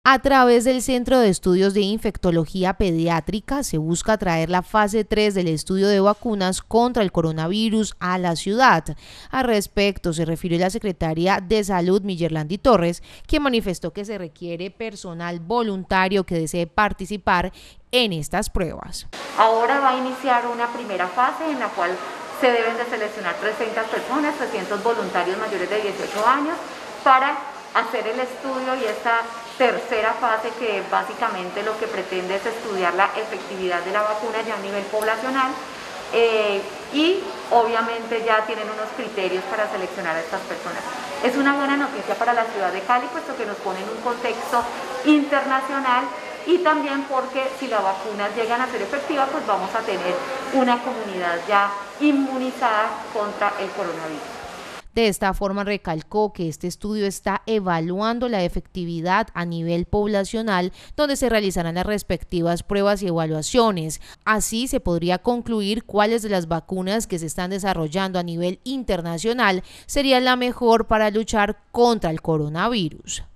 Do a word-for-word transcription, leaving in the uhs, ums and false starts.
A través del Centro de Estudios de Infectología Pediátrica se busca traer la fase tres del estudio de vacunas contra el coronavirus a la ciudad. Al respecto se refirió la secretaria de Salud, Miyerlandi Torres, quien manifestó que se requiere personal voluntario que desee participar en estas pruebas. Ahora va a iniciar una primera fase en la cual se deben de seleccionar trescientas personas, trescientos voluntarios mayores de dieciocho años para hacer el estudio y esta tercera fase que básicamente lo que pretende es estudiar la efectividad de la vacuna ya a nivel poblacional eh, y obviamente ya tienen unos criterios para seleccionar a estas personas. Es una buena noticia para la ciudad de Cali, puesto que nos pone en un contexto internacional y también porque si las vacunas llegan a ser efectivas, pues vamos a tener una comunidad ya inmunizada contra el coronavirus. De esta forma recalcó que este estudio está evaluando la efectividad a nivel poblacional, donde se realizarán las respectivas pruebas y evaluaciones. Así se podría concluir cuáles de las vacunas que se están desarrollando a nivel internacional sería la mejor para luchar contra el coronavirus.